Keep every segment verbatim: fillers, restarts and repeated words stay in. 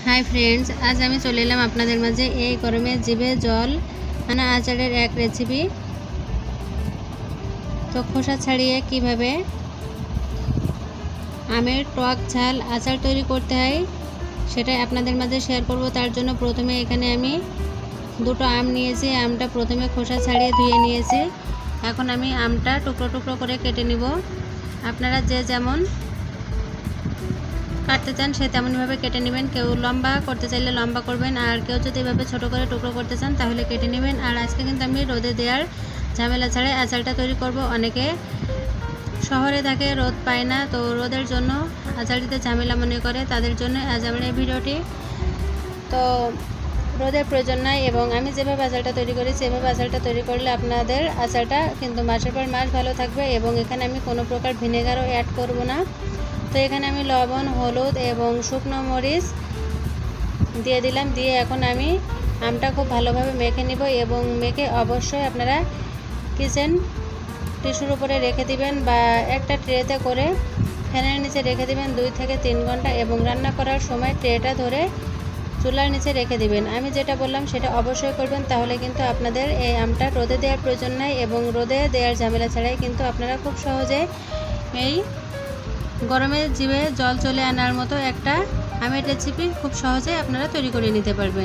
Hi friends, आज आमी चले एलाम आपनादेर माझे এই গরমে জিভে জল আনা আচারের এক রেসিপি। তো খোসা ছাড়িয়ে কিভাবে আমের টক ঝাল আচার তৈরি করতে হয় সেটাই আপনাদের মাঝে শেয়ার করব। তার জন্য প্রথমে এখানে আমি দুটো আম নিয়েছি। আমটা প্রথমে খোসা ছাড়িয়ে ধুয়ে নিয়েছি। এখন আমি আমটা টুকরো টুকরো করে কেটে নিব। আপনারা যে যেমন কাটতে চান সে তেমনভাবে কেটে নেবেন। কেউ লম্বা করতে চাইলে লম্বা করবেন, আর কেউ যদি এভাবে ছোটো করে টুকরো করতে চান তাহলে কেটে নেবেন। আর আজকে কিন্তু আমি রোদে দেওয়ার ঝামেলা ছাড়াই আচারটা তৈরি করব। অনেকে শহরে থাকে, রোদ পায় না, তো রোদের জন্য আচার দিতে ঝামেলা মনে করে, তাদের জন্য আজ আমার এই ভিডিওটি। তো রোদের প্রয়োজন নাই, এবং আমি যেভাবে আচারটা তৈরি করি সেভাবে আচারটা তৈরি করলে আপনাদের আচারটা কিন্তু মাসের পর মাস ভালো থাকবে। এবং এখানে আমি কোনো প্রকার ভিনেগারও অ্যাড করব না। তো এখানে আমি লবণ, হলুদ এবং শুকনো মরিচ দিয়ে দিলাম। দিয়ে এখন আমি আমটা খুব ভালোভাবে মেখে নিব, এবং মেখে অবশ্যই আপনারা কিচেন টিস্যুর উপরে রেখে দিবেন বা একটা ট্রেতে করে ফ্যানের নিচে রেখে দিবেন দুই থেকে তিন ঘন্টা। এবং রান্না করার সময় ট্রেটা ধরে চুলার নিচে রেখে দিবেন। আমি যেটা বললাম সেটা অবশ্যই করবেন, তাহলে কিন্তু আপনাদের এই আমটা রোদে দেওয়ার প্রয়োজন নাই, এবং রোদে দেওয়ার ঝামেলা ছাড়াই কিন্তু আপনারা খুব সহজে এই গরমে জিভে জল চলে আনার মতো একটা আমের রেসিপি খুব সহজে আপনারা তৈরি করে নিতে পারবেন।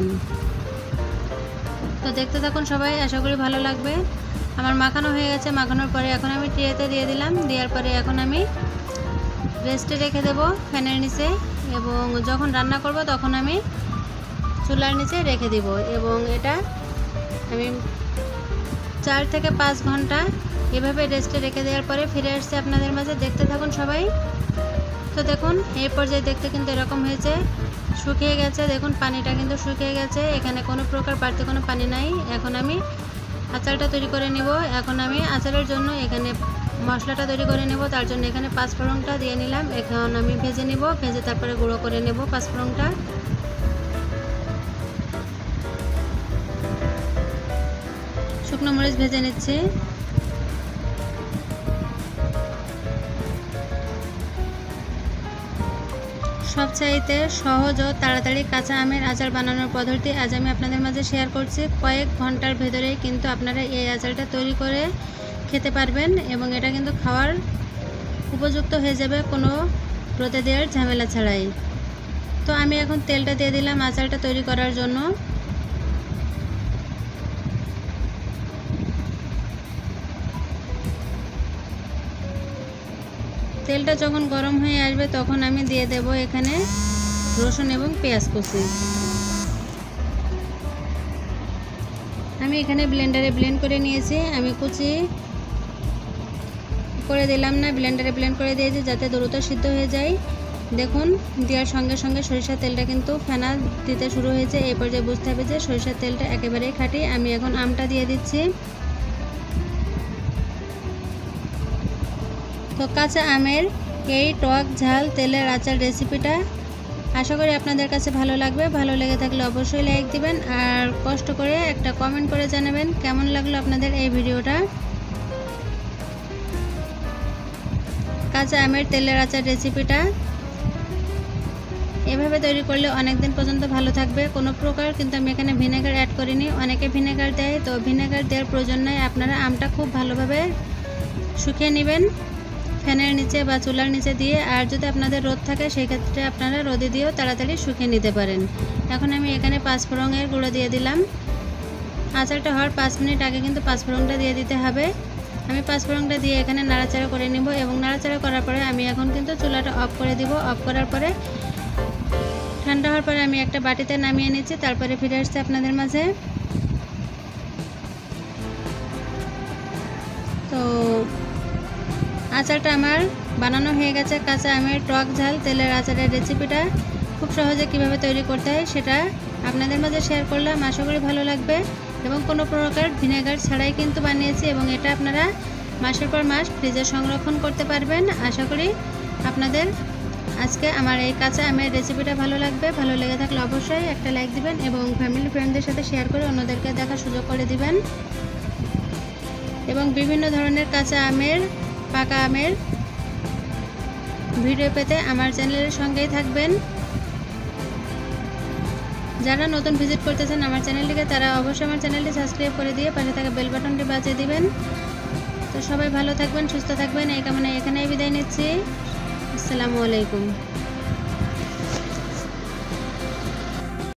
তো দেখতে থাকুন সবাই, আশা করি ভালো লাগবে। আমার মাখানো হয়ে গেছে। মাখানোর পরে এখন আমি ট্রেতে দিয়ে দিলাম। দেওয়ার পরে এখন আমি রেস্টে রেখে দেব ফ্যানের নিচে, এবং যখন রান্না করব তখন আমি চুলার নিচে রেখে দিব। এবং এটা আমি চার থেকে পাঁচ ঘন্টা এভাবে রেস্টে রেখে দেওয়ার পরে ফিরে আসছে আপনাদের মাঝে। দেখতে থাকুন সবাই। তো দেখুন এই পর্যায়ে দেখতে কিন্তু এরকম হয়েছে, শুকিয়ে গেছে। দেখুন পানিটা কিন্তু শুকিয়ে গেছে, এখানে কোনো প্রকার বাড়তি কোনো পানি নাই। এখন আমি আচারটা তৈরি করে নেব। এখন আমি আচারের জন্য এখানে মশলাটা তৈরি করে নেব। তার জন্য এখানে পাঁচফোড়নটা দিয়ে নিলাম। এখন আমি ভেজে নেব, ভেজে তারপরে গুঁড়ো করে নেব পাঁচফোড়নটা। শুকনো মরিচ ভেজে নিচ্ছি। সবচাইতে সহজ ও তাড়াতাড়ি কাঁচা আমের আচার বানানোর পদ্ধতি আজ আমি আপনাদের মাঝে শেয়ার করছি। কয়েক ঘন্টার ভেতরেই কিন্তু আপনারা এই আচারটা তৈরি করে খেতে পারবেন, এবং এটা কিন্তু খাওয়ার উপযুক্ত হয়ে যাবে কোনো রোদে দেওয়ার ঝামেলা ছাড়াই। তো আমি এখন তেলটা দিয়ে দিলাম আচারটা তৈরি করার জন্য। তেলটা যখন গরম হয়ে আসবে তখন আমি দিয়ে দেব এখানে রসুন এবং পেঁয়াজ কুচি। আমি এখানে ব্লেন্ডারে ব্লেন্ড করে নিয়েছি। আমি কুচি করে দিলাম না, ব্লেন্ডারে ব্লেন্ড করে দিয়েছি যাতে দ্রুত সিদ্ধ হয়ে যায়। দেখুন দেওয়ার সঙ্গে সঙ্গে সরিষার তেলটা কিন্তু ফেনা দিতে শুরু হয়েছে। এই পর্যায়ে বুঝতে হবে যে সরিষার তেলটা একেবারেই খাঁটি। আমি এখন আমটা দিয়ে দিচ্ছি। তো কাঁচা আমের এই টক ঝাল তেলের আচার রেসিপিটা আশা করি আপনাদের কাছে ভালো লাগবে। ভালো লেগে থাকলে অবশ্যই লাইক দিবেন, আর কষ্ট করে একটা কমেন্ট করে জানাবেন কেমন লাগলো আপনাদের এই ভিডিওটা। কাঁচা আমের তেলের আচার রেসিপিটা এভাবে তৈরি করলে অনেক দিন পর্যন্ত ভালো থাকবে। কোনো প্রকার কিন্তু আমি এখানে ভিনেগার অ্যাড করিনি। অনেকে ভিনেগার দেয়, তো ভিনেগার দেওয়ার প্রয়োজন নয়। আপনারা আমটা খুব ভালোভাবে শুকিয়ে নেবেন ফ্যানের নিচে বা চুলার নিচে দিয়ে। আর যদি আপনাদের রোদ থাকে সেই ক্ষেত্রে আপনারা রোদে দিয়েও তাড়াতাড়ি শুকিয়ে নিতে পারেন। এখন আমি এখানে পাঁচফোড়নের গুঁড়ো দিয়ে দিলাম। আচারটা হওয়ার পাঁচ মিনিট আগে কিন্তু পাঁচফোড়নটা দিয়ে দিতে হবে। আমি পাঁচফোড়নটা দিয়ে এখানে নাড়াচাড়া করে নেব, এবং নাড়াচাড়া করার পরে আমি এখন কিন্তু চুলাটা অফ করে দিব। অফ করার পরে ঠান্ডা হওয়ার পরে আমি একটা বাটিতে নামিয়ে নিচ্ছি। তারপরে ফিরে আসছে আপনাদের মাঝে। তো আচারটা আমার বানানো হয়ে গেছে। কাঁচা আমের টক ঝাল তেলের আচারের রেসিপিটা খুব সহজে কিভাবে তৈরি করতে হয় সেটা আপনাদের মাঝে শেয়ার করলাম। আশা করি ভালো লাগবে, এবং কোনো প্রকার ভিনেগার ছাড়াই কিন্তু বানিয়েছি, এবং এটা আপনারা মাসের পর মাস ফ্রিজে সংরক্ষণ করতে পারবেন। আশা করি আপনাদের আজকে আমার এই কাঁচা আমের রেসিপিটা ভালো লাগবে। ভালো লেগে থাকলে অবশ্যই একটা লাইক দিবেন, এবং ফ্যামিলি ফ্রেন্ডদের সাথে শেয়ার করে অন্যদেরকে দেখার সুযোগ করে দিবেন। এবং বিভিন্ন ধরনের কাঁচা আমের, পাকা আমের ভিডিও পেতে আমার চ্যানেলের সঙ্গেই থাকবেন। যারা নতুন ভিজিট করতেছেন আমার চ্যানেলটিকে তারা অবশ্যই আমার চ্যানেলটি সাবস্ক্রাইব করে দিয়ে পাশে থাকা বেল বাটনটি বাজিয়ে দিবেন। তো সবাই ভালো থাকবেন, সুস্থ থাকবেন এই কামনায় এখানেই বিদায় নিচ্ছি। আসসালামু আলাইকুম।